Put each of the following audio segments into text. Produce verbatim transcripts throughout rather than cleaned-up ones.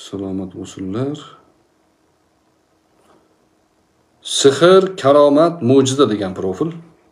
Salomat bo'lsinlar. Sehr, karomat, mo'jiza degan profil.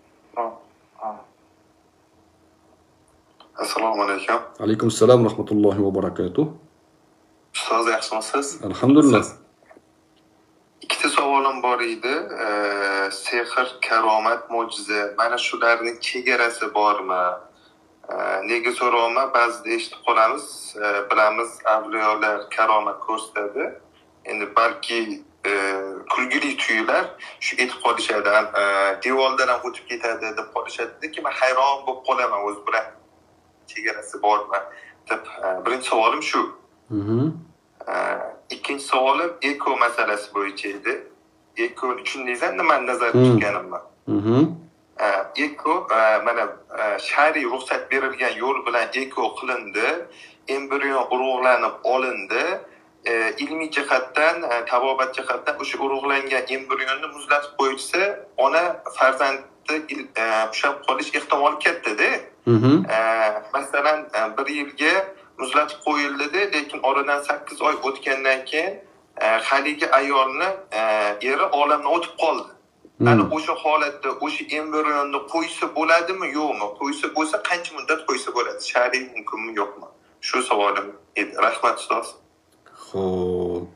Assalomu alaykum. Alaykum assalom va rahmatullohi va barakatuh. Ustoz, yaxshimisiz? Alhamdulillah. Ikkita savolim bor edi. Sehr, karomat, mo'jiza, mana shularning chegarasi bormi? Nega so'rayman? Ba'zida eshitib qolamiz, bilamiz, avliyolar karomat ko'rsatadi. Endi balki kulgili tuyular shu etib qolishadi, devordan ham o'tib ketadi deb qolishadi-ki, men hayron bo'lib qolaman o'z bilan. Chegarasi bormi deb. Birinchi savolim shu. Ikkinchi savolim eko masalasi bo'yicha edi. Eko tushundingizmi, nimani nazarda tutganimni? Eko mana shar'iy ruxsat berilgan yo'l bilan eko qilindi, embrion urug'lanib olindi. Ilmiy jihatdan, tabobat jihatdan o'sha urug'langan embrionni muzlatib qo'yilsa, ona farzandni ushlab qolish ehtimoli katta-da. Masalan, bir yilga muzlatib qo'yildi, lekin oradan sakkiz oy o'tgandan keyin haligi ayolni eri olamdan o'tib qoldi. Ana o'sha holatda o'sha embrionni qo'ysa bo'ladimi, yo'qmi? Qo'ysa bo'lsa, qancha muddat qo'ysa bo'ladi? Shar'iy mumkinmi, yo'qmi? Shu savolim edi. Rahmat ustoz. Xo'p.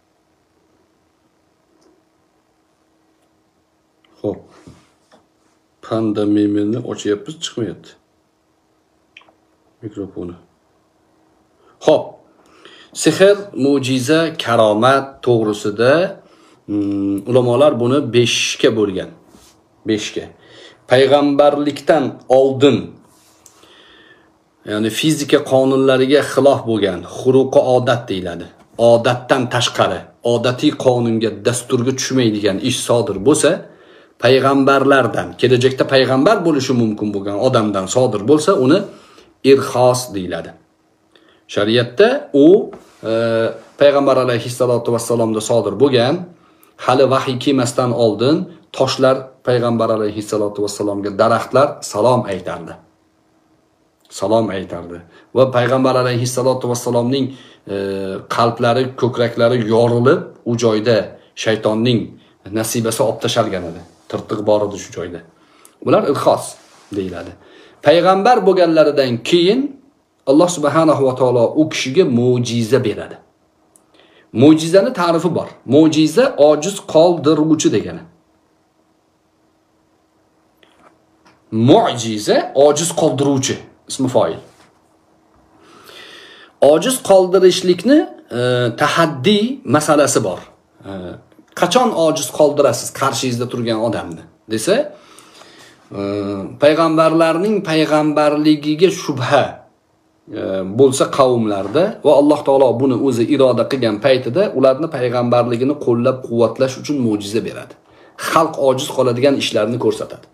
Xo'p. Panda memeni ochyapmiz, chiqmayapti. Mikrofoni. Xo'p. Sehr, mo'jiza, karomat to'g'risida ulamolar buni besh ga bo'lgan. besh ga. Payg'ambarlikdan oldin, ya'ni fizika qonunlariga xilof bo'lgan, xuruqi odat deyiladi. Odatdan tashqari, odatiy qonunga, dasturga tushmaydigan ish sodir bo'lsa, payg'ambarlardan, kelajakda payg'ambar bo'lishi mumkin bo'lgan odamdan sodir bo'lsa, uni irxos deyiladi. Shariatda u e, payg'ambar alayhissalotu vassalomda sodir bo'lgan, hali vahiy kelmasdan oldin toshlar payg'ambar alayhissalotu vassalomga, daraxtlar salom aytardi. Salom aytardi. Va payg'ambar alayhissalotu vassalomning e, qalblari, ko'kraklari yorilib, u joyda shaytonning nasibasi olib tashalgan edi. Tirtiq bor edi shu joyda. Bular irxos deyiladi. Payg'ambar bo'lganlaridan keyin Alloh subhanahu va taolo u kishiga mo'jiza beradi. Mo'jizani ta'rifi bor. Mo'jiza ojiz qoldiruvchi degani. Mu'jiza ojiz qoldiruvchi, ismi fa'il. Ojiz qoldirishlikni e, tahaddiy masalasi bor. E, qachon ojiz qoldirasiz qarshingizda turgan odamni desa, e, payg'ambarlarning payg'ambarligiga shubha e, bo'lsa qavmlarda va Alloh taolo buni o'zi iroda qilgan paytida ularni payg'ambarligini qo'llab-quvvatlash uchun mo'jiza beradi. Xalq ojiz qoladigan ishlarni ko'rsatadi.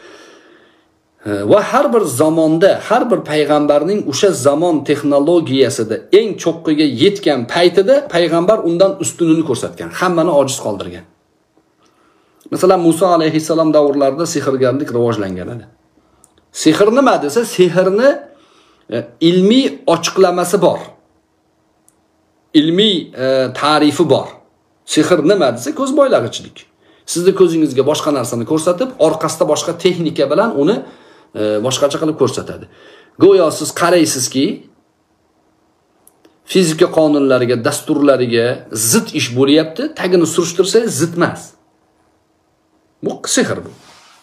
Va har bir zamonda, har bir payg'ambarning o'sha zamon texnologiyasida eng cho'qqiga yetgan paytida payg'ambar undan ustunini ko'rsatgan, hammani ojiz qoldirgan. Masalan, Musa alayhissalom davrlarida sehrgarlik rivojlangan edi. Sehr nima desa, sehrni e, ilmiy ochiqlamasi bor. Ilmiy e, ta'rifi bor. Sehr nima desa, ko'z boylag'ichilik. Sizni ko'zingizga boshqa narsani ko'rsatib, orqasida boshqa texnika bilan uni boshqacha qilib ko'rsatadi. Go'yo siz qaraysizki, fizika qonunlariga, dasturlariga zid ish bo'lyapti, tagini surishtirsangiz zid emas. Bu sehr bu.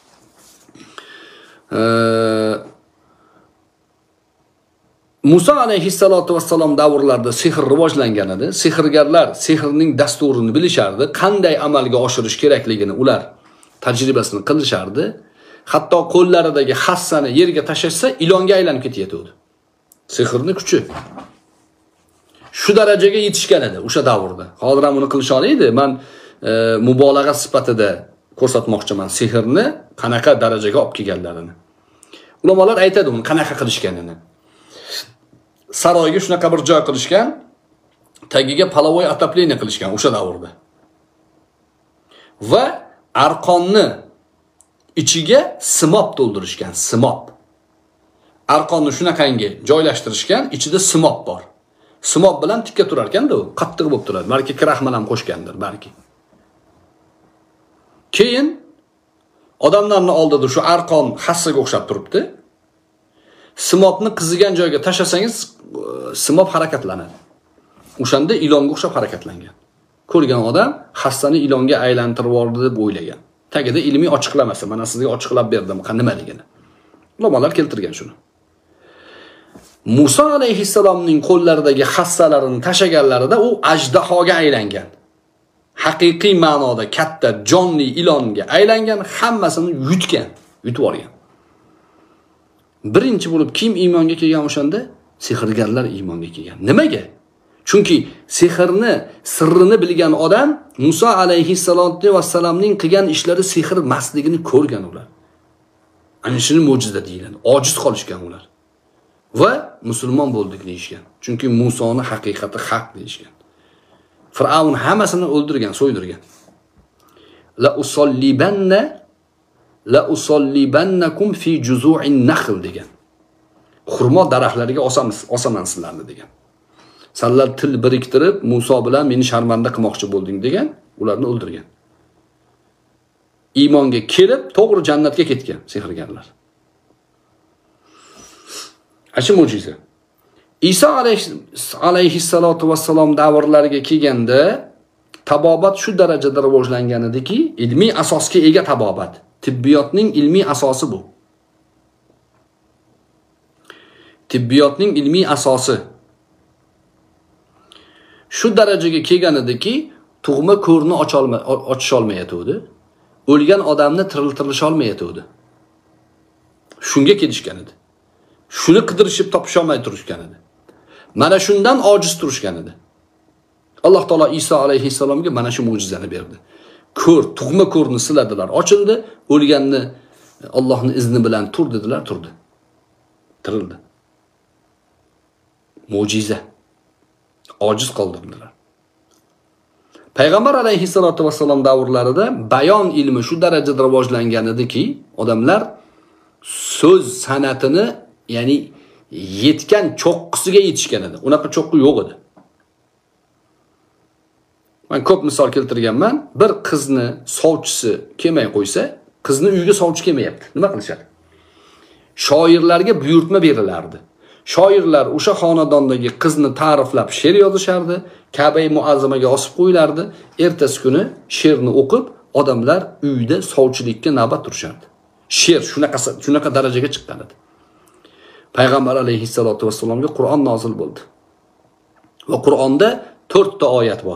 Musa alayhissalotu vassalom davrlarida sehr rivojlangan edi. Sehrgarlar sehrning dasturini bilishardi, qanday amalga oshirish kerakligini ular tajribasini qilishardi. Hatto qo'llaridagi hassani yerga tashashsa, ilonga aylanib ketayotdi. Sehrning kuchi shu darajaga yetishgan edi o'sha davrda. Hozir ham uni qilisha oladi. Men e, mubolag'a sifatida ko'rsatmoqchiman sehrni qanaqa darajaga olib kelganlarini. Ulamolar aytadi uni qanaqa qilishganini. Saroyga shunaqa bir joy qilishgan, tagiga palovoy atapleniya qilishgan o'sha davrda. Va arqonni ichiga simob to'ldirishgan, simob. Arqonni shunaqangi joylashtirishgan, ichida simob bor. Simob bilan tikka turar ekan-da, u qattiq bo'lib turadi. Balki kraxmal ham qo'shgandir, balki. Keyin odamlarning oldida shu arqon hassaga o'xshab turibdi. Simobni qizigan joyga tashlasangiz, simob harakatlanadi. O'shanda ilonga o'xshab harakatlangan. Ko'rgan odam hassani ilonga aylantirib yubordi deb o'ylagan. Tagida ilmiy ochiqlamasa, mana sizga ochiqlab berdim, nimaligini. Ulamolar keltirgan shuni. Musa alayhissalomning qo'llaridagi hassalarini tashaganlarida u ajdahoga aylangan. Haqiqiy ma'noda katta jonli ilonga aylangan, hammasini yutgan, yutib olgan. Birinchi bo'lib kim iymonga kelgan o'shanda? Sehrgarlar iymonga kelgan. Nimaga? Chunki sehrni sirrini bilgan odam Musa alayhissalotni vassalamning qilgan ishlari sehr emasligini ko'rgan ular. Ana shuni mo'jiza deyiladi. Ojiz qolishgan ular. Va musulmon bo'ldik deyishgan. Chunki Musoni haqiqati haq deyishgan. Fir'avn hammasini o'ldirgan, so'ydirgan. La usollibanna la usollibannakum fi juzu'in nakhl degan. Xurmo daraxtlariga osamiz, osaman sizlarni degan. Sanlar til biriktirib Muso bilan meni sharmanda qilmoqchi bo'lding degan, ularni o'ldirgan. Iymonga kelib, to'g'ri jannatga ketgan sehrgarlar. Ashi mo'jiza. Isa alayhissalatu vassalom davrlariga kelganda tabobat shu darajada rivojlangan ediki, ilmiy asosga ega tabobat. Tibbiyotning ilmiy asosi bu. Tibbiyotning ilmiy asosi shu darajaga kelgan ediki, tug'ma ko'rni ocha olmayotdi. O'lgan odamni tiriltirish olmayotdi. Shunga kelishgan edi. Shuni qidirishib topisha olmay turishgan edi. Mana shundan ojiz turishgan edi. Alloh taolo Isa alayhissalomga mana shu mo'jizani berdi. Ko'r, tug'ma ko'rni siladilar, ochildi, o'lganni Allohning izni bilan tur dedilar, turdi. Tirildi. Mo'jiza. Ojiz qoldirdilar. Payg'ambar alayhissalatu vassalom davrlarida bayon ilmi shu darajada rivojlangan ediki, odamlar so'z san'atini, ya'ni yetgan cho'qqisiga yetishgan edi. Unaqa cho'qqi yo'q edi. Men ko'p misol keltirganman. Bir qizni sovchisi kelmay qo'ysa, qizni uyga sovchi kelmayapti. Nima qilishadi? Shoirlarga buyurtma berilardi. Shoirlar o'sha xonadondagi qizni ta'riflab she'r yozishardi, Ka'ba-i Muazzimaga osib qo'yilardi. Ertasi kuni she'rni o'qib, odamlar uyda sovchilikka navbat turishardi. She'r shunaqa shunaqa darajaga chiqqan edi. Payg'ambar alayhissalatu vassalomga Qur'on nozil bo'ldi. Va Qur'onda to'rtta oyat bor.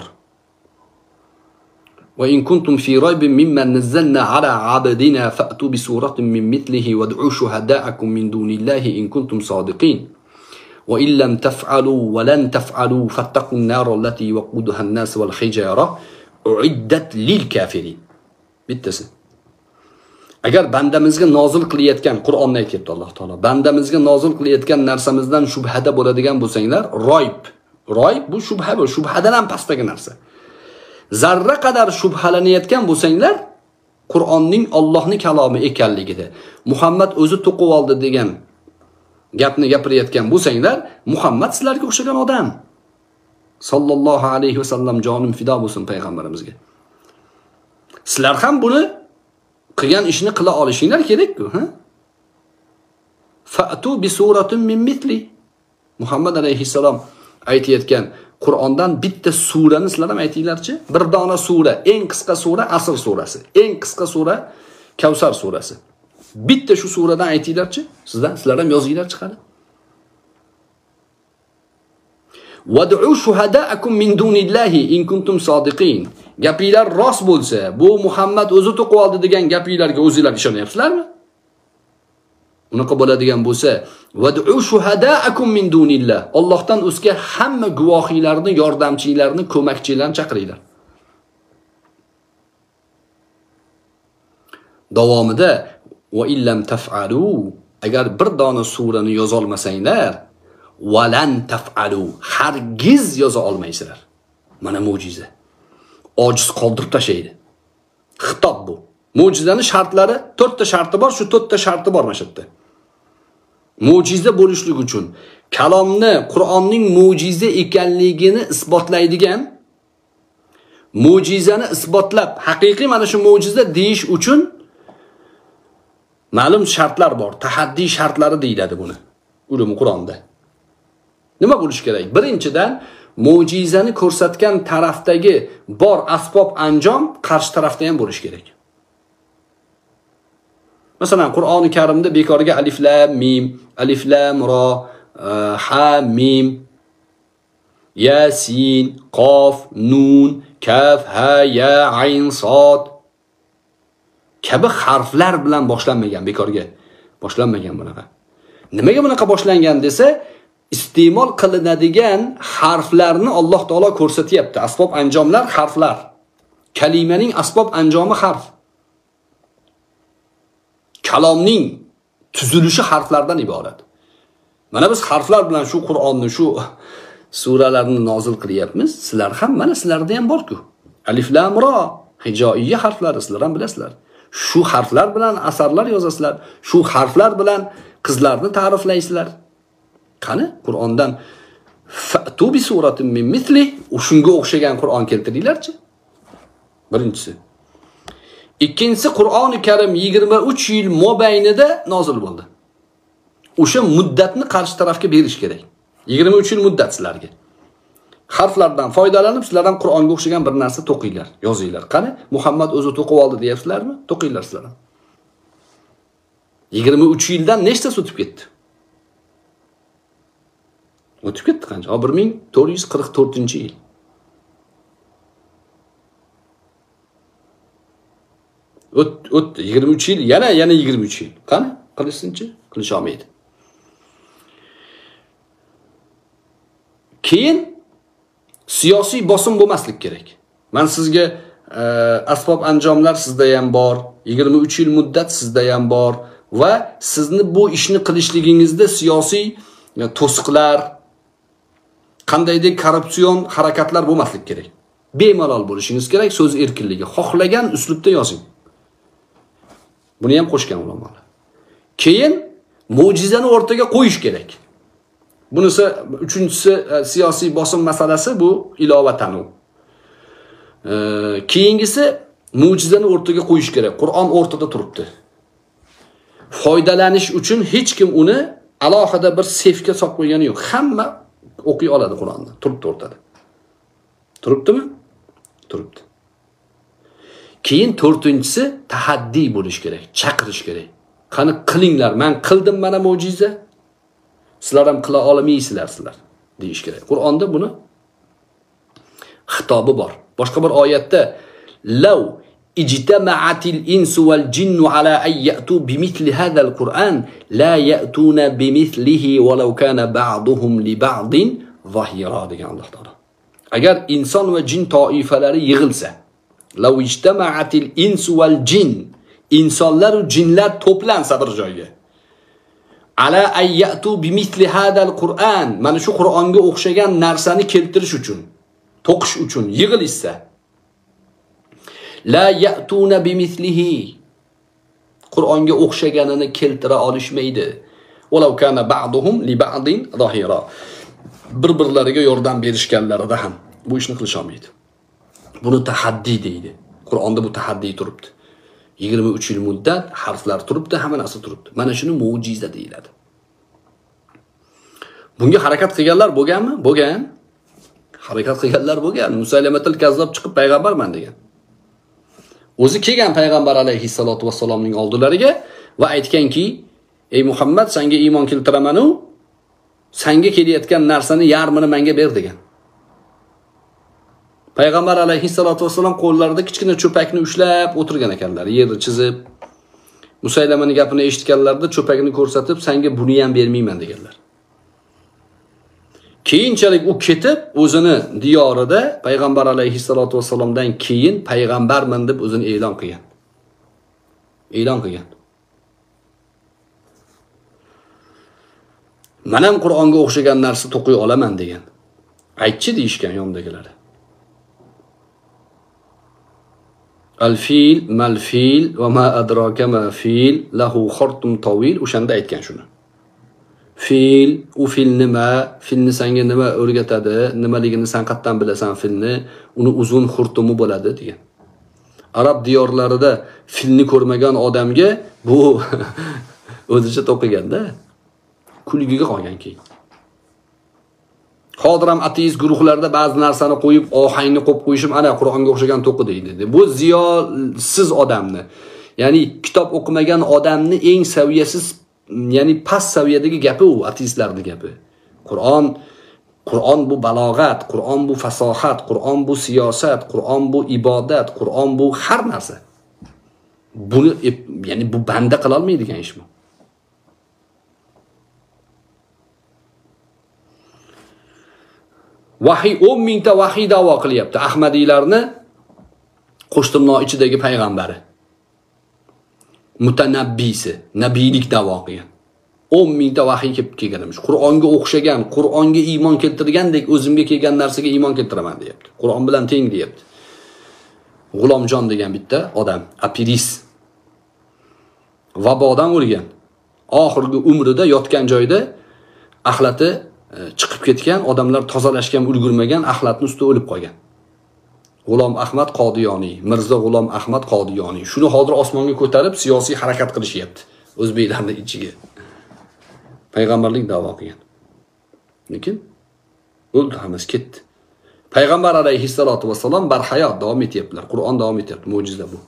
Va in kuntum fi raybin mimma nazzalna ala abdina fa'tu bi suratin min mithlihi wad'u shuhada'akum min dunillahi in kuntum sadiqin. Wa in lam taf'alu wa lan taf'alu fattaqun nar allati waquduha an-nas wal hijara uiddat lil kafirin. Bittasi. Agar bandamizga nozil qilayotgan Qur'onni aytibdi Alloh taolo. Bandamizga nozil qilayotgan narsamizdan shubhada bo'ladigan bo'lsanglar, royb. Royb bu shubha, bu shubhadan ham pastdagi narsa. Zarra qadar shubhalanayotgan bo'lsanglar, Qur'onning Allohning kalomi ekanligida, Muhammad o'zi to'qib oldi degan gapni gapirayotgan bo'lsanglar, Muhammad sizlarga o'xshagan odam. Sallallohu alayhi vasallam jonim fido bo'lsin payg'ambarimizga. Sizlar ham buni qilgan ishni qila olishinglar kerak-ku, ha? Fa'tu bi suratin min mithli. Muhammad alayhissalom aytayotgan Qur'ondan bitta surani sizlar ham aytinglarchi? Bir dona sura, eng qisqa sura Asr surasi, eng qisqa sura Kavsar surasi. Bitta shu suradan aytinglarchi? Sizdan sizlar ham yozinglar chiqadi. Wad'u shuhada'akum min dunillahi in kuntum sodiqin. Gapinglar rost bo'lsa, bu Muhammad o'zi to'qib oldi degan gapinglarga o'zinglar ishonyapsizlarmi? Unaqa bo'ladigan bo'lsa, wad'u shuhada'akum min dunillah. Allohdan o'zga hamma guvohiylarni, yordamchilarni, ko'makchilarni chaqiringlar. Davomida va illam taf'alu, agar bir dona surani yoza olmasanglar, valan taf'alu, hargiz yoza olmaysizlar. Mana mo'jiza. Ojiz qoldirib tashlaydi. Xitob bu. Mo'jizaning shartlari, to'rtta sharti bor, shu to'rtta sharti bor mana shu yerda. Mo'jiza bo'lishlik uchun kalomni, Qur'onning mo'jiza ekanligini isbotlaydigan, mo'jizani isbotlab, haqiqiy mana shu mo'jiza deyish uchun ma'lum shartlar bor. Tahaddiy shartlari deyiladi buni. Ulum Qur'onda. Nima bo'lish kerak? Birinchidan, mo'jizani ko'rsatgan tarafdagi bor asbob anjom qarshi tarafda ham bo'lish kerak. Masalan, Qur'oni Karimda bekorga alif lam mim, alif lam ro, ha mim, yasin, qof, nun, kaf, ha, ya, ayn, sod kabi harflar bilan boshlanmagan, bekorga boshlanmagan bunaqa. Nimaga bunaqa boshlangan desa, iste'mol qilinadigan harflarni Alloh taolo ko'rsatyapti. Asbob anjomlar harflar. Kalimaning asbob anjomi harf. Kalomning tuzilishi harflardan iborat. Mana biz harflar bilan shu Qur'onni, shu suralarni nozil qilyapmiz. Sizlar ham mana sizlarda ham bor-ku. Alif lam ro, hijoiyya harflari sizlar ham bilasizlar. Shu harflar bilan asarlar yozasizlar. Shu harflar bilan qizlarni ta'riflaysizlar. Qani Qur'ondan fa'tu bi suratin min misli, shunga o'xshagan Qur'on keltiringlarchi. Birinchisi. Ikkinchisi, Qur'oni Karim yigirma uch yil mobaynida nozil bo'ldi. O'sha muddatni qarshi tarafga berish kerak. yigirma uch yil muddat sizlarga. Harflardan foydalanib, sizlar ham Qur'onga o'xshagan bir narsa to'qinglar, yozinglar. Qani Muhammad o'zi to'qib oldi deyapsizlarmi? To'qinglar sizlar ham. yigirma uch yildan nechta o'tib ketdi? O'tib ketdi qancha? bir ming to'rt yuz qirq to'rtinchi yil. O't, o'tdi yigirma uch yil, yana yana yigirma uch yil. Qani qilishsinchi? Qilish olmaydi. Keyin siyosiy bosim bo'lmaslik kerak. Men sizga e, asbob anjomlar sizda ham bor, yigirma uch yil muddat sizda ham bor va sizni bu ishni qilishligingizda siyosiy yani, to'siqlar, qandaydir korrupsion harakatlar bo'lmaslik kerak. Bemalol bo'lishingiz kerak, so'z erkinligi. Xohlagan uslubda yozing. Buni ham qo'shgan ulamolar. Keyin mo'jizani o'rtaga qo'yish kerak. Bunisi uchinchisi siyosiy bosim masalasi, bu ilovatan u. E, keyingisi mo'jizani o'rtaga qo'yish kerak. Qur'on o'rtada turibdi. Foydalanish uchun hech kim uni alohida bir sefga solib qo'ygani yo'q. Hamma o'qiy oladi Qur'onni. Turibdi o'rtada. Turibdimi? Turibdi. Keyin to'rtinchisi tahaddiy bo'lish kerak, chaqirish kerak. Qani qilinglar, men qildim mana mo'jiza. Sizlar ham qila olmaysizlar sizlar deyish kerak. Qur'onda buni xitobi bor. Boshqa bir oyatda law ijtama'atil insu wal jinnu ala an ya'tu bimithli hadzal Qur'an la ya'tuna bimithlihi walau kana ba'duhum li ba'din zahira degan Alloh taolo. Agar inson va jin toifalari yig'ilsa, law ijtama'atil insu wal jin, insonlar va jinlar to'plansa bir joyga, ala ayyatu bimithli hadal Qur'an, mana shu Qur'onga o'xshagan narsani keltirish uchun, to'qish uchun yig'ilishsa, la ya'tuna bimithlihi, Qur'onga o'xshaganini keltira olishmaydi. Walau kana ba'duhum li ba'din zahira. Bir-birlariga yordam berishganlarida ham bu ishni qilish olmaydi. Buni tahaddiy deydi. Qur'onda bu tahaddiy turibdi. yigirma uch yil muddat harflar turibdi, hamma narsa turibdi. Mana shuni mo'jiza deyiladi. Bunga harakat qilganlar bo'lganmi? Bo'lgan. Harakat qilganlar bo'lgan. Musaylamatul Kazzob chiqib payg'ambarman degan. O'zi kelgan payg'ambar alayhissalatu vassalomning oldilariga va aytganki, ey Muhammad, senga iymon keltiraman-u, senga kelayotgan narsani yarmini menga ber degan. Payg'ambar alayhissalatu vassalom qo'llarida kichkina cho'pakni ushlab o'tirgan ekanlar, yerni chizib. Musaylamaning gapini eshitganlarida cho'pakni ko'rsatib, senga buni ham bermayman deganlar. Keyinchalik u ketib, o'zini diyorida payg'ambar alayhissalatu vassalomdan keyin payg'ambarman deb o'zini e'lon qilgan. E'lon qilgan. Men ham Qur'onga o'xshagan narsa to'qiy olaman degan. Aytchi deyishgan yondagilar. Al-fil mal-fil va ma adraka ma fil lahu xartum tawil, o'shanda aytgan shuni. Fil, u fil nima, filni senga nima o'rgatadi, nimaligini sen qayerdan bilasan filni, uni uzun xurtumi bo'ladi degan. Arab diyorlarida filni ko'rmagan odamga bu o'zicha to'qiganda kulgiga qolgan keyin. Hozir ham ateist guruhlarda ba'zi narsani qo'yib, ohangni qo'yib qo'yishim, ana Qur'onga o'xshagan to'qi deydi. Bu ziyosiz odamni, ya'ni kitob o'qimagan odamni eng saviyasiz, ya'ni past saviyadagi gapi u ateistlarning gapi. Qur'on Qur'on bu balog'at, Qur'on bu fasohat, Qur'on bu siyosat, Qur'on bu ibodat, Qur'on bu har narsa. Buni ya'ni bu banda qila olmaydigan ish bu. Vahiy o'n mingta vahiy da'vo qilyapti. Ahmadiylarni qo'shtirnoq ichidagi payg'ambari. Mutanabbisi, nabiylik da'vo qilgan. o'n mingta vahiy kelib kelganmish. Qur'onga o'xshagan, Qur'onga iymon keltirgandek o'zimga kelgan narsaga iymon keltiraman deyapti. Qur'on bilan teng deyapti. G'ulomjon degan bitta odam, apiris. Vabodan o'lgan. Oxirgi umrida yotgan joyda axlati chiqib ketgan, odamlar tozalashga ulgurmagan, axlatni ustida o'lib qolgan. G'ulom Ahmad Qodiyoniy, Mirzo G'ulom Ahmad Qodiyoniy. Shuni hozir osmonga ko'tarib siyosiy harakat qilishyapti o'zbeklarning ichiga. Payg'ambarlik da'vo qilgan. Lekin o'ldi, hammasi ketdi. Payg'ambar alayhissalatu vassalom barhayot davom etyaptilar. Qur'on davom etyapti, mo'jiza bu.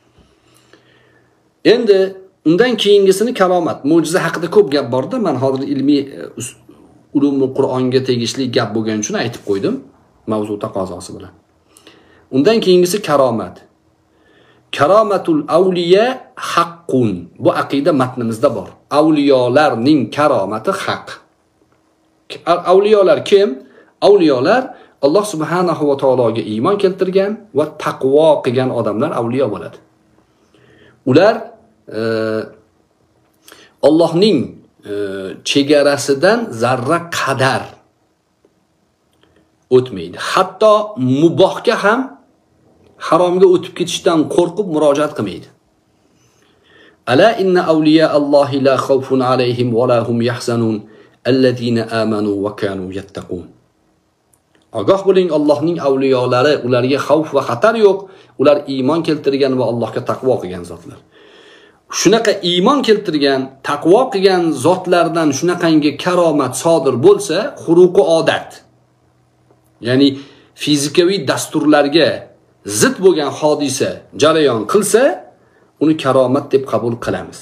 Endi undan keyingisini kalomat, mo'jiza haqida ko'p gap borda, men hozir ilmiy ulumul Qur'onga tegishli gap bo'lgani uchun aytib qo'ydim, mavzu taqozosi bilan. Undan keyingisi karomat. Karomatul avliya haqqun. Bu aqida matnimizda bor. Avliyolarning karomati haq. Avliyolar kim? Avliyolar Alloh subhanahu va taologa iymon keltirgan va taqvo qilgan odamlar avliyo bo'ladi. Ular e, Allohning e, chegarasidan zarra qadar o'tmaydi. Hatto mubohga ham haromga o'tib ketishdan qo'rqib murojaat qilmaydi. Ala inna awliya Allohi la khawfun alayhim va la hum yahzanun allazina amanu va kanu yattaqun. Ogoh bo'ling, Allohning avliyolari, ularga xavf va xatar yo'q, ular iymon keltirgan va Allohga taqvo qilgan zotlar. Shunaqa iymon keltirgan, taqvo qilgan zotlardan shunaqangi karomat sodir bo'lsa, xuruqi odat, ya'ni fizikaviy dasturlarga zid bo'lgan hodisa jarayon qilsa, uni karomat deb qabul qilamiz.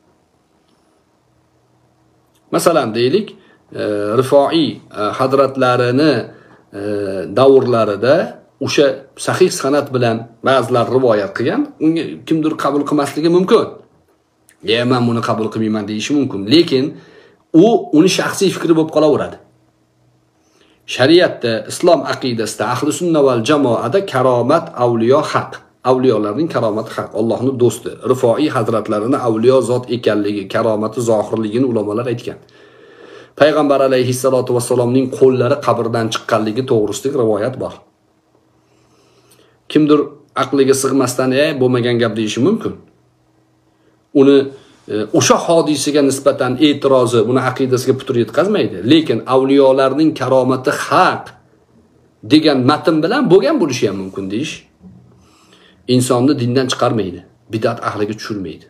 Masalan deylik, e, Rifoiy e, hazratlarini e, davrlarida o'sha sahih sanad bilan ba'zilar rivoyat qilgan, unga kimdir qabul qilmasligi mumkin. "Ya, men buni qabul qilmayman" deyishi mumkin, lekin u uni shaxsiy fikri bo'lib qolaveradi. Shariatda, islom aqidasida, ahli sunna val jamoada karomat avliyo haq. Avliyolarning karomati haq. Allohning do'sti. Rifoiy hazratlarini avliyo zot ekanligi, karomati zohirligini ulamolar aytgan. Payg'ambar alayhissalatu vassalomning qo'llari qabrdan chiqqanligi to'g'risidagi rivoyat bor. Kimdir aqliga sig'masdan, "Ey, bo'lmagan gap" deyishi mumkin. Uni o'sha hodisaga nisbatan e'tirozi buni aqidasiga putur yetkazmaydi. Lekin avliyolarning karomati haq degan matn bilan bo'lgan bo'lishi ham mumkin deyish insonni dindan chiqarmaydi, bid'at ahliga tushirmaydi.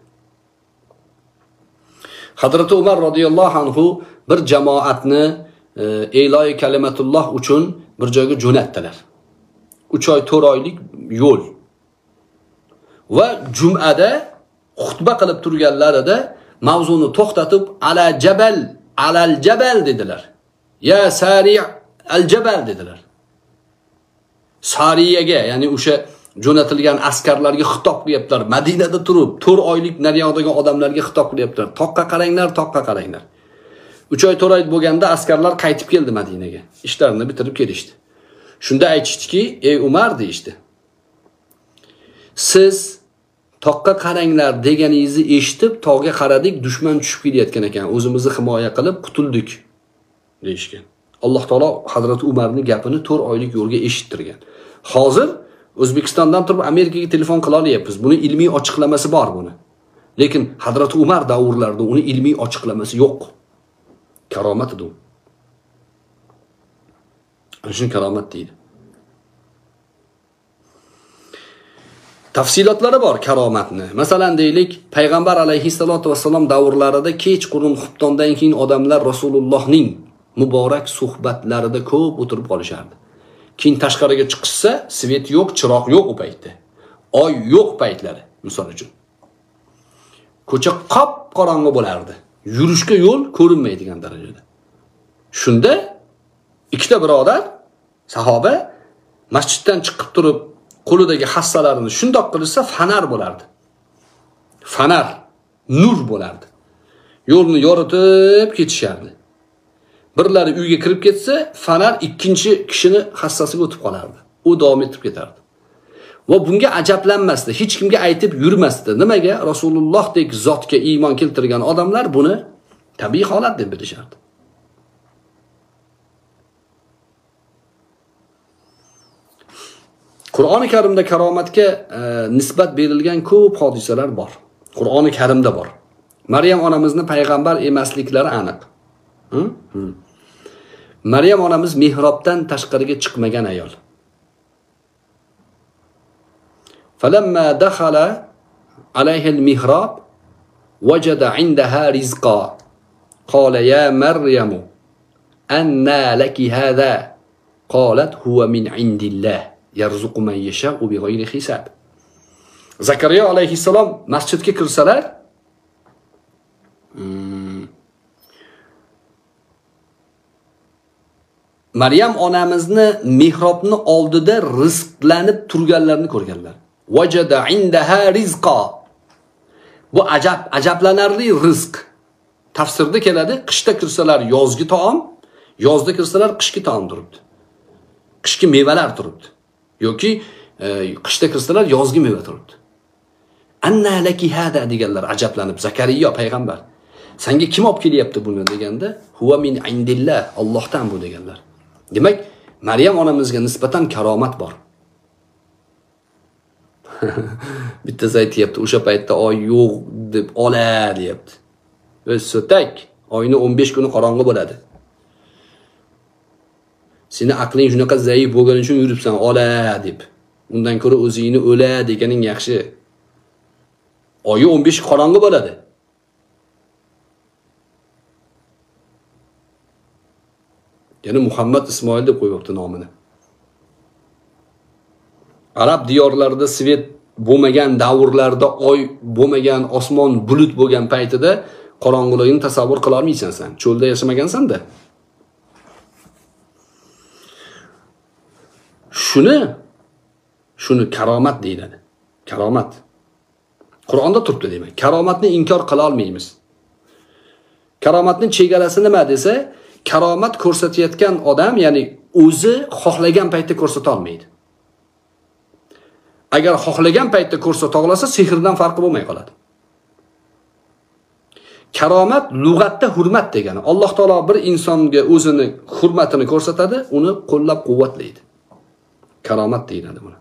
Hazrat Umar radhiyallohu anhu bir jamoatni e'loi kalimatulloh uchun bir joyga jo'natdilar. uch oy to'rt oylik yo'l. Va jumada xutba qilib turganlarida mavzuni to'xtatib ala jabal, alal jabal dedilar. Ya sari' al jabal dedilar. Sariyaga, ya'ni o'sha jo'natilgan askarlarga xitob qilyaptilar. Madinada turib to'rt oylik naryoqdagi odamlarga xitob qilyaptilar. Toqqa qaranglar, toqqa qaranglar. uch oy to'rt oy bo'lganda askarlar qaytib keldi Madinaga. Ishlarini bitirib kelishdi. Shunda aytishdiki, "Ey Umar" deyishdi. "Siz toqqa qaranglar deganingizni eshitib, tog'ga qaradik, dushman tushib kelayotgan ekan. O'zimizni himoya qilib qutuldik" deyishgan. Alloh taolo Hazrat Umarning gapini to'rt oylik yo'lga eshittirgan. Hozir O'zbekistondan turib Amerikaga telefon qila olyapmiz. Buni ilmiy ochiqlamasi bor buni. Lekin Hazrat Umar davrlarida uni ilmiy ochiqlamasi yo'q. Karomat edi u. Ana shuni karomat deydi. Tafsilotlari bor karomatni. Masalan deylik, payg'ambar alayhissalatu vassalom davrlarida kechqurun xuftondan keyin odamlar Rasulullohning muborak suhbatlarida ko'p o'tirib qolishardi. Keyin tashqariga chiqishsa, svet yo'q, chiroq yo'q u paytda. Oy yo'q paytlari, misol uchun. Ko'cha qop qorong'i bo'lardi. Yurishga yo'l ko'rinmaydigan darajada. Shunda ikkita birodar, sahoba masjiddan chiqib turib, qo'lidagi hassalarini shundoq qilsa fanar bo'lardi. Fanar, nur bo'lardi. Yo'lni yoritib ketishardi. Birlari uyga kirib ketsa, fanar ikkinchi kishini hassasiga o'tib qolardi. U davom etib ketardi. Va bunga ajablanmasdi, hech kimga aytib yurmasdi. Nimaga? Rasulullohdek zotga iymon keltirgan odamlar buni tabiiy holat deb bilishardi. Qur'oni Karimda karomatga e, nisbat berilgan ko'p hodisalar bor. Qur'oni Karimda bor. Maryam onamizni payg'ambar emasliklari aniq. Hı? Hı. Maryam onamiz mihrobdan tashqariga chiqmagan ayol. Falamma dakhala alayha al-mihrab wajada 'indaha rizqa. Qala ya Maryam anna laki hadha? Qalat huwa min 'indillah. Yarzuqu man yasha'u bighayri hisab. Zakariya alayhissalom masjidga kirsalar, hmm, Maryam onamizni mihrobni oldida rizqlanib turganlarini ko'rganlar. Wajada 'indaha rizqa. Bu ajab, ajablanarli rizq. Tafsirda keladi, qishda kirsalar yozgi taom, yozda kirsalar qishki taom turibdi. Qishki mevalar turibdi. Yoki e, qishda kirsalar yozgi meva turibdi. Anna laki hada deganlar ajablanib, Zakariya payg'ambar. Senga kim olib kelyapti buni deganda, huwa min indillah, Allohdan bu deganlar. Demak, Maryam onamizga nisbatan karomat bor. Bittasi aytayapti, o'sha paytda oy yo'q deb ola deyapti. O'z so'tak, oyni o'n besh kuni qorong'i bo'ladi. Seni aqling shunaqa zaif bo'lganing uchun yuribsan ola deb. Undan ko'ra o'zingni o'la deganing yaxshi. Oyi o'n besh qorong'i bo'ladi. Ya'ni Muhammad Ismoil deb qo'yibdi nomini. Arab diyorlarida svet bo'lmagan davrlarda, oy bo'lmagan, osmon bulut bo'lgan paytida qorong'iligini tasavvur qila olmaysan sen. Cho'lda yashamagansan-da. Shuni shuni karomat deyiladi. Karomat. Qur'onda turibdi demak. Karomatni inkor qila olmaymiz. Karomatning chegarasi nima desa, karomat ko'rsatayotgan odam, ya'ni o'zi xohlagan paytda ko'rsata olmaydi. Agar xohlagan paytda ko'rsata olsa, sehrdan farqi bo'lmay qoladi. Karomat lug'atda hurmat degani. Alloh taolo bir insonga o'zini hurmatini ko'rsatadi, uni qo'llab-quvvatlaydi. Karomat deyiladi buni.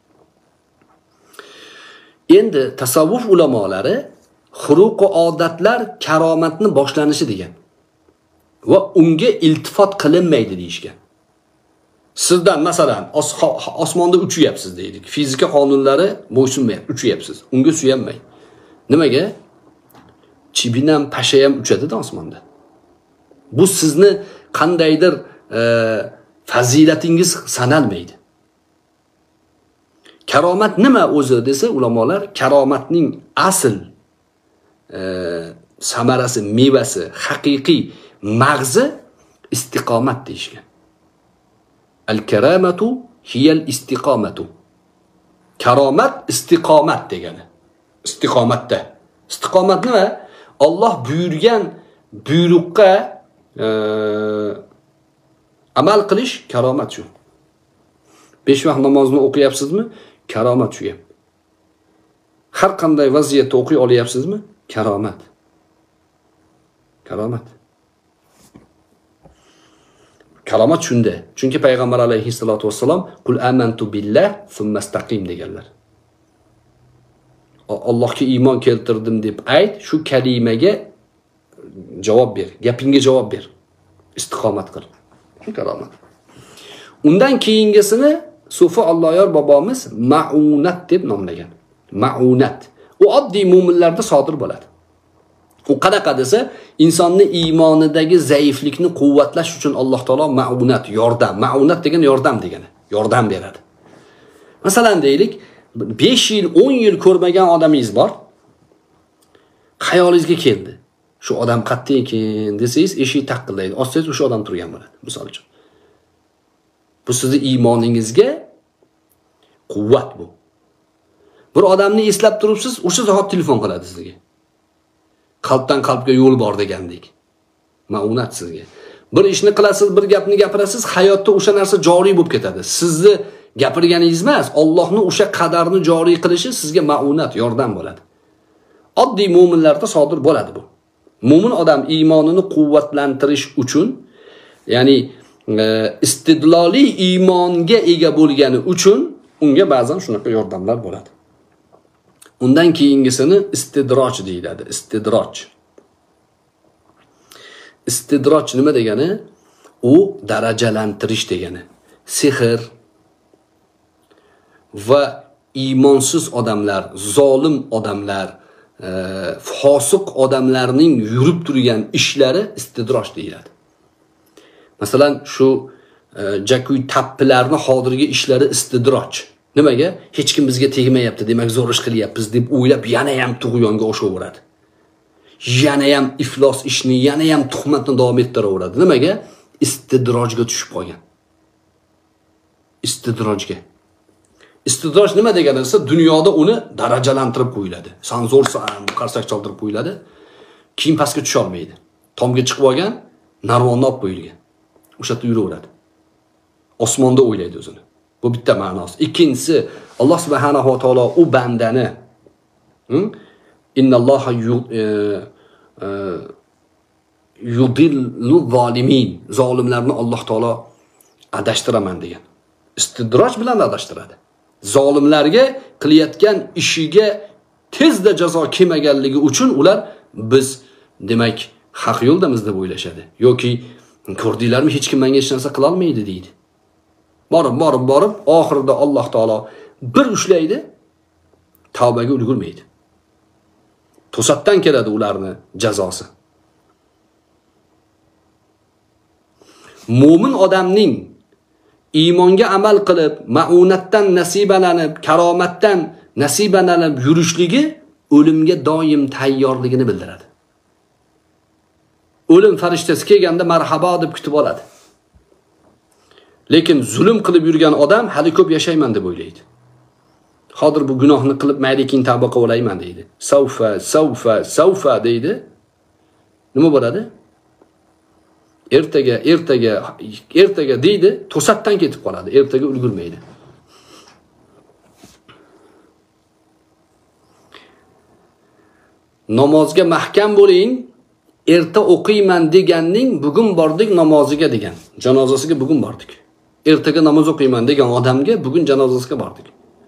Endi tasavvuf ulamolari xuruq va odatlar karomatni boshlanishi degan va unga iltifot qilinmaydi deyishgan. Sizdan masalan os osmonda uchyapsiz deylik. Fizika qonunlari bo'ysunmayapti, uchyapsiz. Unga suyanmay. Nimaga? Chibinam, pashayam uchadi-da osmonda. Bu sizni qandaydir e, fazilatingiz sanalmaydi. Karomat nima o'zi desa ulamolar, karomatning asl e, samarasi, mevasi, haqiqiy mag'zi istiqomat deyishgan. Al-karamatu hiyal istiqomatu. Karomat istiqomat degani. Istiqomatda. Istiqomat nima? Alloh buyurgan buyruqqa e, amal qilish karomat shu. besh vaqt namozni o'qiyapsizmi? Karomat shu gap. Har qanday vaziyatda o'qiy olyapsizmi? Karomat. Karomat. Karomat shunda. Chunki payg'ambar alayhissalatu vassalom qul amantu billah thumma istaqim deganlar. Allohga iymon keltirdim deb ayt, shu kalimaga javob ber, gapingga javob ber. Istiqomat qil. Shu karomat. Undan keyingisini Sufi Alloyor bobomiz ma'unat deb nomlagan. Ma'unat. U oddiy mu'minlarda sodir bo'ladi. U qanaqa desa, insonning iymonidagi zaiflikni quvvatlash uchun Alloh taolo ma'unat, yordam, ma'unat degan yordam degani, yordam beradi. Masalan deylik, besh yil, o'n yil ko'rmagan odamingiz bor. Xayolingizga keldi. Shu odam qattiq ekan desangiz, eshik taqillaydi. Ochsangiz o'sha odam turgan bo'ladi, misol uchun. Bu sizning iymoningizga quvvat bu. Bir odamni eslab turibsiz, o'sha zahot telefon qiladi sizga. Qalbdan qalbga yo'l bor degandek. Ma'unat sizga. Bir ishni qilasiz, bir gapni gapirasiz, hayotda o'sha narsa joriy bo'lib ketadi. Sizni gapirganingiz emas, Allohning o'sha qadarni joriy qilishi sizga ma'unat, yordam bo'ladi. Oddiy mu'minlarda sodir bo'ladi bu. Mu'min odam iymonini quvvatlantirish uchun, ya'ni e, istidloliy iymonga ega bo'lgani uchun unga ba'zan shunaqa yordamlar bo'ladi. Undan keyingisini istidroj deyiladi. Istidroj. Istidroj nima degani? U darajalantirish degani. Sehr va iymonsiz odamlar, zolim odamlar, e, fosiq odamlarning yurib turgan ishlari istidroj deyiladi. Masalan, shu e, jakuy tappilarni hozirgi ishlari istidroj. Nimaga? Hech kim bizga tegmayapti, demak zo'r ish qilyapmiz deb o'ylab, yana ham tug'yonga oshaveradi. Yana ham iflos ishni, yana ham tuhmatni davom ettiraveradi. Nimaga? Istidrojga tushib qolgan. Istidrojga. Istidroj nima degani esa, dunyoda uni darajalantirib qo'yiladi. San zo'rsan, qarsak chaldirib qo'yiladi. Keyin pastga tusha olmaydi. Tomga chiqib olgan, narvonni olib qo'yilgan. O'sha yerda yuraveradi. Osmonda o'ylaydi o'zini. Bu bitta ma'nosi. Ikkinchisi, Alloh subhanahu va taolo u bandani innalloha yudillu zolimin, zolimlarni Alloh taolo adashtiraman degan. Istidroj bilan adashtiradi. Zolimlarga qilayotgan ishiga tezda jazo kelmaganligi uchun ular biz demak haq yo'ldamiz deb o'ylashadi. Yoki ko'rdinglarmi, hech kim menga hech narsa qila olmaydi deydi. Borib, borib, borib, oxirida Alloh taolo bir ushlaydi, tavbaga ulgurmaydi. To'satdan keladi ularni jazosi. Mo'min odamning iymonga amal qilib, ma'unatdan nasibalanib, karomatdan nasibalanib yurishligi o'limga doim tayyorligini bildiradi. O'lim farishtasi kelganda marhabo deb kutib oladi. Lekin zulm qilib yurgan odam hali ko'p yashayman deb o'ylaydi. Hozir bu gunohni qilib mayli keyin tavba qilib olayman deydi. Savfa, savfa, savfa deydi. Nima bo'ladi? Ertaga, ertaga, ertaga deydi, to'satdan ketib qoladi. Ertaga ulgurmaydi. Namozga mahkam bo'ling. Erta o'qiyman deganning bugun bordik namoziga degan. Janozasiga bugun bordik. Ertaga namoz o'qiyman degan odamga bugun janozasiga bordik.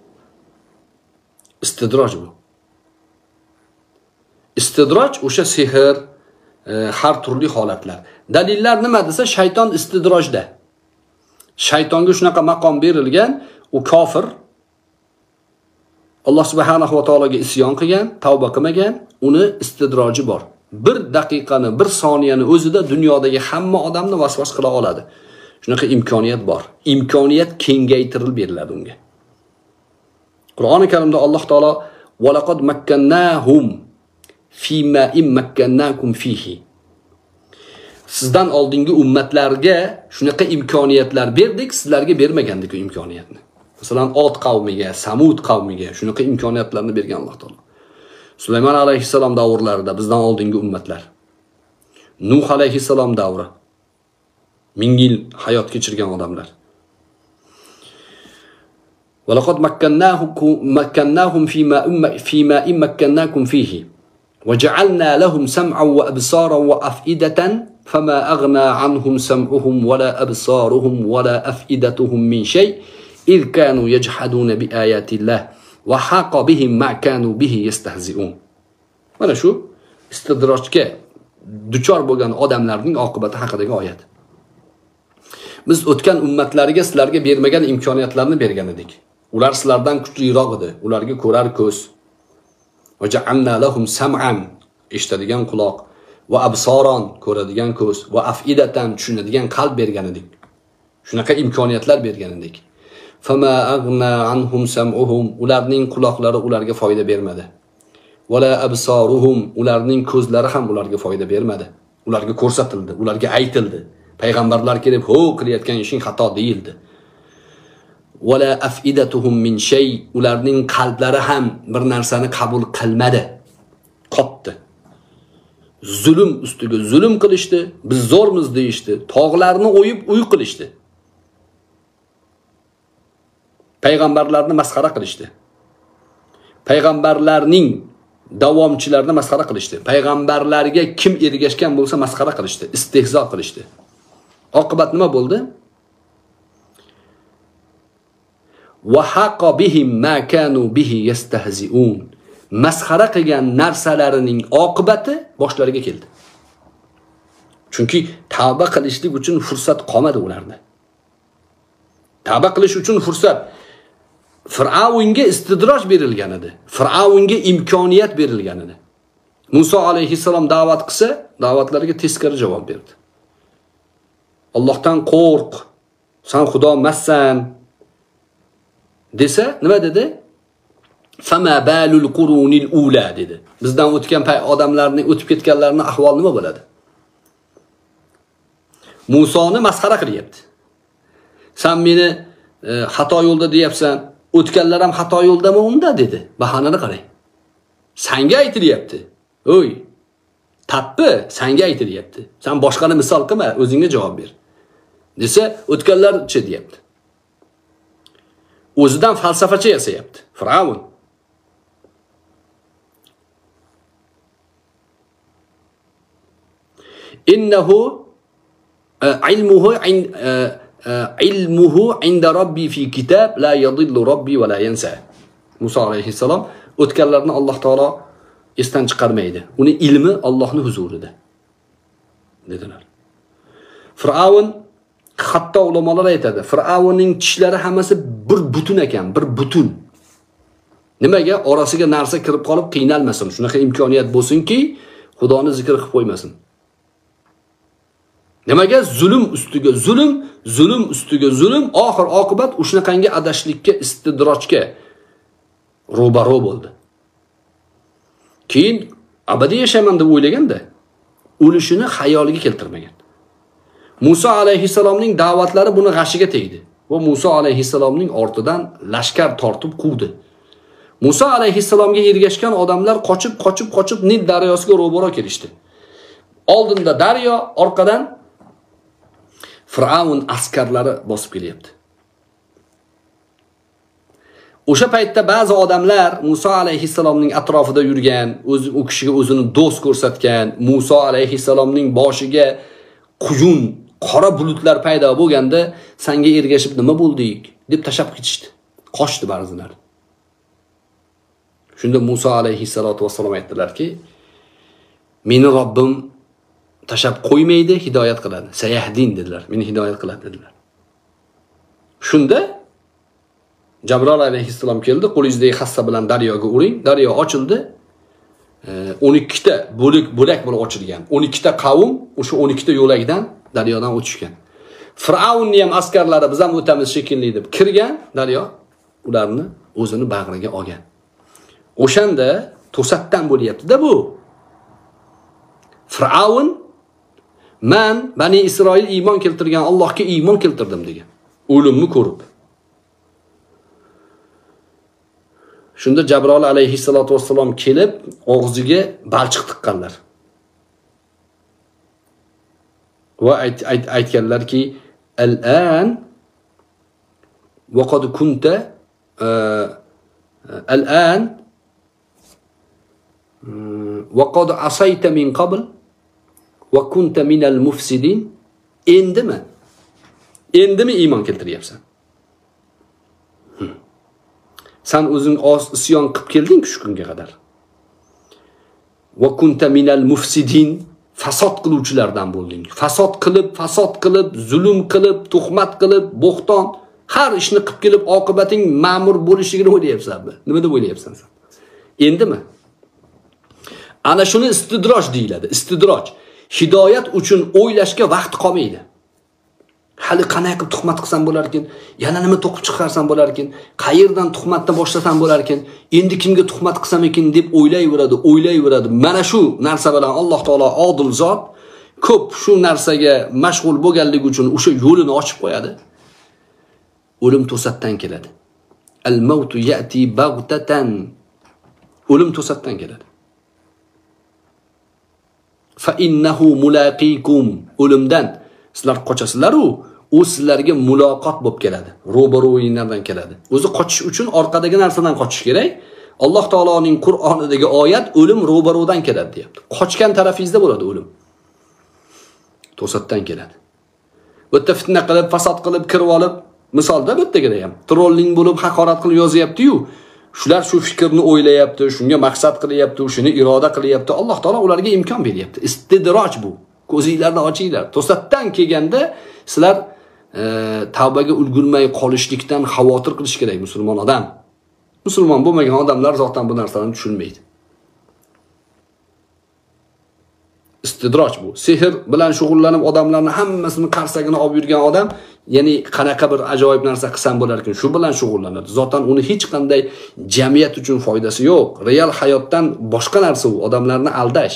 Istidroj bu. Istidroj o'sha sehr, e, har turli holatlar. Dalillar nima desa, shayton istidrojda. Shaytonga shunaqa maqom berilgan, u kofir. Alloh subhanahu va taologa isyon qilgan, tavba qilmagan, uni istidroji bor. Bir daqiqani, bir soniyani o'zida dunyodagi hamma odamni vasvas qila oladi. Shunaqa imkoniyat bor. Imkoniyat kengaytirilib beriladi unga. Qur'oni Karimda Alloh taolo va laqad makkannahum fima in makkannakum fihi. Sizdan oldingi ummatlarga shunaqa imkoniyatlar berdik, sizlarga bermagandik u imkoniyatni. Masalan, Od qavmiga, Samud qavmiga shunaqa imkoniyatlarni bergan Alloh taolo. Sulaymon alayhissalom davrlarida bizdan oldingi ummatlar. Nuh alayhissalom davri. Ming yil hayot kechirgan odamlar. Va laqad makkannahum makkannahum fima fima in makkannakum fihi wa ja'alna lahum sam'an wa absaran wa af'idatan fama aghna 'anhum sam'uhum wa la absaruhum wa la af'idatuhum min shay' id kanu yajhaduna bi ayati llah va haqa bihim ma kanu bihi yastahzi'un. Mana shu istidrojga duchor bo'lgan odamlarning oqibati haqidagi oyat. Biz o'tgan ummatlarga sizlarga bermagan imkoniyatlarni bergan edik. Ular sizlardan kuchliroq edi. Ularga ko'rar ko'z. Va ja'alna lahum sam'an, eshitadigan quloq, va absoron, ko'radigan ko'z, va afidatan, tushunadigan qalb bergan edik. Shunaqa imkoniyatlar bergan edik. Fama aghna anhum sam'uhum, ularning quloqlari ularga foyda bermadi. Wala absaruhum, ularning ko'zlari ham ularga foyda bermadi. Ularga ko'rsatildi, ularga aytildi. Payg'ambarlar kelib, "Ho, qilayotgan ishing xato" deyildi. Wala afidatuhum min shay, ularning qalblari ham bir narsani qabul qilmadi. Qotdi. Zulm ustiga zulm qilishdi, biz zo'rmiz deyishdi, tog'larni o'yib uy qilishdi. Payg'ambarlarni masxara qilishdi. Payg'ambarlarning davomchilarini masxara qilishdi. Payg'ambarlarga kim ergashgan bo'lsa masxara qilishdi, istehzo qilishdi. Oqibat nima bo'ldi? Wa haqa bihim ma kanu bihi yastahzi'un. Masxara qilgan narsalarining oqibati boshlariga keldi. Chunki tavba qilishlik uchun fursat qolmadi ularda. Tavba qilish uchun fursat Fir'avnga istidroj berilgan edi. Fir'avnga imkoniyat berilgan edi. Musa alayhissalom da'vat qilsa, da'vatlariga teskari javob berdi. Allohdan qo'rq, sen Xudo emassan desa, nima dedi? Fama balul qurunil ula dedi. Bizdan o'tgan odamlarning o'tib ketganlarning ahvoli nima bo'ladi? Musoni masxara qilyapti. Sen meni e, xato yo'lda deyapsan, o'tganlar ham xato yo'ldami unda dedi. Bahonani qarang. Senga aytilyapti. O'y, tappi, senga aytilyapti. Sen boshqani misol qilma, o'zingga javob ber. Desa, o'tganlarcha deyapti. O'zidan falsafacha yasayapti. Fir'avn. Innahu ilmuhu ilmuhu inda robbi fi kitab la yadillu robbi va la yansa. Musa alayhissalom o'tganlarni Alloh taolo esdan chiqarmaydi. Uni ilmi Allohning huzurida dedilar. Fir'avn, hatto ulamolar aytadi, Fir'avnning tishlari hammasi bir butun ekan, bir butun. Nimaga? Orasiga narsa kirib qolib qiynalmasin. Shunaqa imkoniyat bo'lsinki, Xudoni zikr qilib qo'ymasin. Nimaga? Zulm ustiga zulm, zulm ustiga zulm, oxir oqibat o'shanaqangi adashlikka, istidrojga ro'baro bo'ldi. Keyin abadiy yashayman deb o'ylaganda, o'lishini xayoliga keltirmagan. Musa alayhissalomning da'vatlari buni g'ashiga tegdi va Musa alayhissalomning ortidan lashkar tortib quvdi. Musa alayhissalomga ergashgan odamlar qochib, qochib, qochib Nil daryosiga ro'baro kelishdi. Oldinda daryo, orqadan Fir'avn askarlari bosib kelyapti. O'sha paytda ba'zi odamlar Musa alayhissalomning atrofida yurgan, o'z u kishiga o'zini do'st ko'rsatgan, Musa alayhissalomning boshiga quyun, qora bulutlar paydo bo'lganda, senga ergashib nima bo'ldik deb tashab ketishdi. Qochdi ba'zilar. Shunda Musa alayhissalatu vassalom aytdilarki, meni Robbim tashab qo'ymaydi, hidoyat qiladi. Sayahdin dedilar. Meni hidoyat qiladi dedilar. Shunda Jabril alayhissalom keldi, qo'lingizdagi hassa bilan daryoga uring. Daryo ochildi. o'n ikki ta bo'lik bo'lak bo'lib ochilgan. o'n ikki ta qavm o'sha o'n ikki ta yo'lakdan daryodan o'tishgan. Fir'avnning ham askarlari biz ham o'tamiz shekilli deb kirgan, daryo ularni o'zini bag'riga olgan. O'shanda to'satdan bo'lyapti-da bu. Fir'avn men Bani Isroil iymon keltirgan Allohga iymon keltirdim degan. O'limni ko'rib. Shunda Jabril alayhissalatu vassalom kelib, og'ziga balchiq tiqqanlar. Va aytganlarki, "Al-an va qad kunta al-an va qad asayta min qabl va kunta min al-mufsidin." Endimi? Endimi iymon keltiryapsan? Sen o'zing oz isyon qilib kelding shu kunga qadar. Va kunta minal mufsidin, fasod qiluvchilardan bo'lding. Fasod qilib, fasod qilib, zulm qilib, tuhmat qilib, bo'xton har ishni qilib kelib oqibating ma'mur bo'lishligini o'ylayapsanmi? Nima deb o'ylayapsan sen? Endimi? Ana shuni istidroj deyiladi. Istidroj. Hidoyat uchun o'ylashga vaqt qolmaydi. Hali qanday qilib tuhmat qilsam bo'lar ekan, yana nima to'qib chiqarsam bo'lar ekan, qayerdan tuhmatni boshlasam bo'lar ekan, endi kimga tuhmat qilsam ekan deb o'ylayveradi, o'ylayveradi. Mana shu narsa bilan Alloh taolo odil zot ko'p shu narsaga mashg'ul bo'lganligi uchun o'sha yo'lini ochib qo'yadi. O'lim to'satdan keladi. Al-mautu ya'ti baghtatan. O'lim to'satdan keladi. Fa innahu mulaqikum. O'limdan sizlar qochasizlar-u, u sizlarga muloqot bo'lib keladi. Ro'baro'yinglardan keladi. O'zi qochish uchun orqadagi narsadan qochish kerak. Alloh taoloning Qur'onidagi oyat o'lim ro'baro'dan keladi, deyapti. Qochgan tarafingizda bo'ladi o'lim. To'satdan keladi. Bu yerda fitna qilib, fasod qilib, kirib olib, misolda bu yerda ham trolling bo'lib, haqorat qilib yozyapti-yu, shular shu fikrni o'ylayapti, shunga maqsad qilyapti, shuni iroda qilyapti. Alloh taolo ularga imkon beryapti. Istidroj bu. Ko'zinglarni ochinglar. To'satdan kelganda sizlar e, tavbaga ulgurmay qolishlikdan xavotir qilish kerak musulmon odam. Musulmon bo'lmagan odamlar zotan bu narsalarni tushunmaydi. Istidroj bu. Sehr bilan shug'ullanib odamlarni hammasini qarsagini olib yurgan odam, ya'ni qanaqa bir ajoyib narsa qilsam bo'lar ekan, shu bilan shug'ullanadi. Zotan uni hech qanday jamiyat uchun foydasi yo'q. Real hayotdan boshqa narsa u, odamlarni aldash.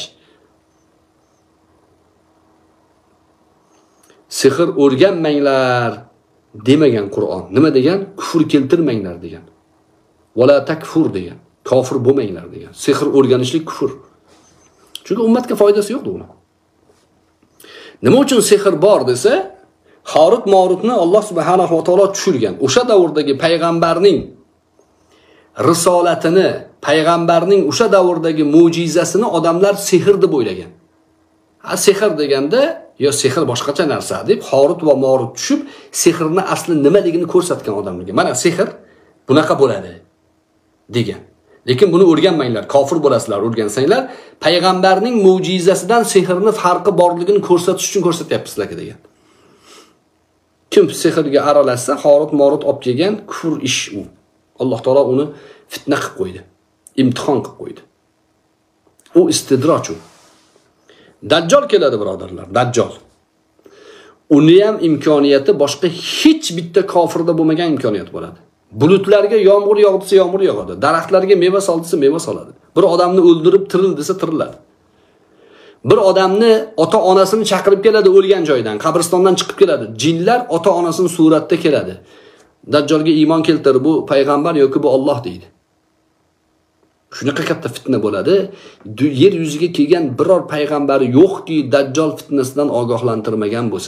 Sehr o'rganmanglar demagan Qur'on. Nima degan? Kufr keltirmanglar degan. Wala takfur degan. Kofir bo'lmanglar degan. Sehr o'rganishlik kufr. Chunki ummatga foydasi yo'q uni. Nima uchun sehr bor desa, Harut Marutni Alloh subhanahu va taolo tushirgan. O'sha davrdagi payg'ambarning risolatini, payg'ambarning o'sha davrdagi mo'jizasini odamlar sehr deb o'ylagan. Ha, sehr deganda yo sehr boshqacha narsa deb Harut va Marut tushib, sehrni asli nimaligini ko'rsatgan odamlarga. Mana sehr bunaqa bo'ladi degan. Lekin buni o'rganmanglar, kofir bo'lasizlar, o'rgansanglar, payg'ambarning mo'jizasidan sehrni farqi borligini ko'rsatish uchun ko'rsatyapmiz sizlarga degan. Kim sehrga aralashsa, Harut Marut olib kelgan kufr ish u. Alloh taolo uni fitna qilib qo'ydi, imtihon qilib qo'ydi. U istidroj u. Dajjal keladi birodarlar, Dajjal. Uni ham imkoniyati boshqa hech bitta kofirda bo'lmagan imkoniyat bo'ladi. Bulutlarga yomg'ir yog'disa yomg'ir yog'adi, daraxtlarga meva soldisa meva soladi. Bir odamni o'ldirib tiril desa tiriladi. Bir odamni ota-onasini chaqirib keladi o'lgan joydan, qabristondan chiqib keladi. Jinlar ota-onasini suratda keladi. Dajjalga iymon keltir, bu payg'ambar yoki bu Alloh deydi. Shunaqa katta fitna bo'ladi. Yer yuziga kelgan biror payg'ambar yo'qki, Dajjal fitnasidan ogohlantirmagan bo'lsa.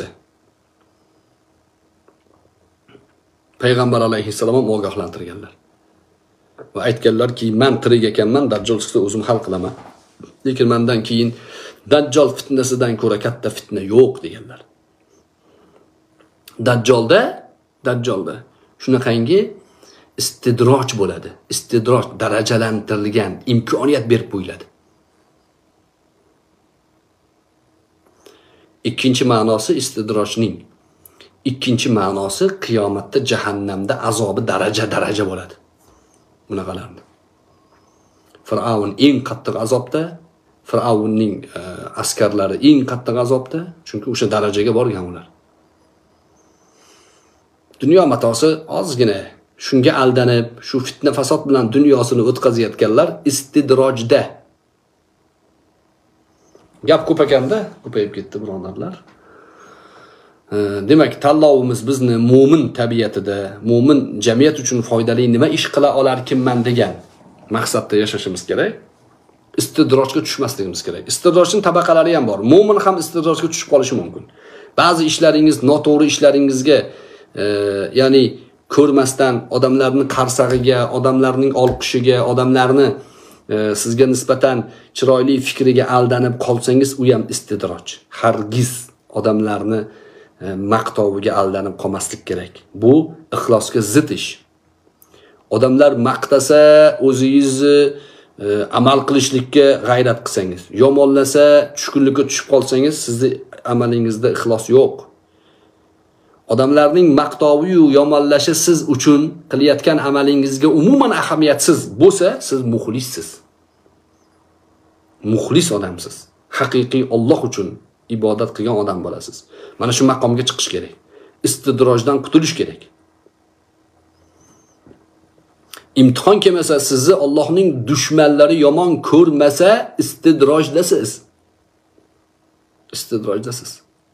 Payg'ambar alayhissalom ham ogohlantirganlar. Va aytganlarki, men tirik ekanman, Dajjal chiqsa o'zim hal qilaman. Lekin mendan keyin Dajjal fitnasidan ko'ra katta fitna yo'q deganlar. Dajjalda, Dajjalda shunaqangi istidroj bo'ladi. Istidroj darajalantirilgan imkoniyat berib qo'yiladi. Ikkinchi ma'nosi istidrojning. Ikkinchi ma'nosi qiyomatda jahannamda azobi daraja-daraja bo'ladi. Bunaqalarni. Fir'avn eng qattiq azobda, Fir'avnning e, askarlari eng qattiq azobda, chunki o'sha darajaga borgan ular. Dunyo matosi ozgina shunga aldanib, shu fitna fasod bilan dunyosini o'tkazayotganlar istidrojda. Gap ko'p ekanda, ko'payib ketdi birodarlar. Demak, tanlovimiz bizni mo'min tabiatida, mo'min jamiyat uchun foydali nima ish qila olarkinman degan maqsadda yashashimiz kerak. Istidrojga tushmasligimiz kerak. Istidrojning tabaqalari ham bor. Mo'min ham istidrojga tushib qolishi mumkin. Ba'zi ishlaringiz noto'g'ri ishlaringizga, e, ya'ni ko'rmasdan odamlarning qarsag'iga, odamlarning olqishiga, odamlarni e, sizga nisbatan chiroyli fikriga aldanib qolsangiz, u ham istidroj. Hargiz odamlarni maqtoviga aldanib qolmaslik kerak. Bu ixlosga zid ish. Odamlar maqtasa, o'zingizni e, amal qilishlikka g'ayrat qilsangiz, yomonlasa, tushkunlikka tushib qolsangiz, sizni amalingizda ixlos yo'q. Odamlarning maqtovi yu yomonlashi siz uchun qilayotgan amalingizga umuman ahamiyatsiz bo'lsa, siz muxlissiz. Muxlis odamsiz. Haqiqiy Alloh uchun ibodat qilgan odam bo'lasiz. Mana shu maqomga chiqish kerak. Istidrojdan qutulish kerak. İmtihon kelmasa, sizni Allohning dushmanlari yomon ko'rmasa, istidrojdasiz. Istidrojdasiz.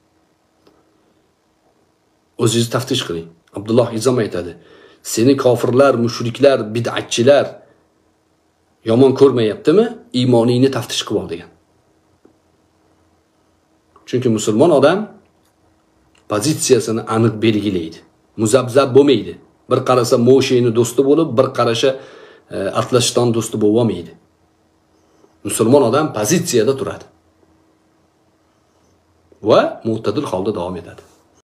O'zingizni taftish qiling. Abdulloh Izom aytadi: "Seni kofirlar, mushriklar, bid'atchilar yomon ko'rmayaptimi? Iymoningni taftish qil ol" degan. Chunki musulmon odam pozitsiyasini aniq belgilaydi. Muzabzab bo'lmaydi. Bir qarasa Mosheni do'sti bo'lib, bir qarasha e, Atlashton do'sti bo'lib olmaydi. Musulmon odam pozitsiyada turadi va mu'tadil holda davom etadi.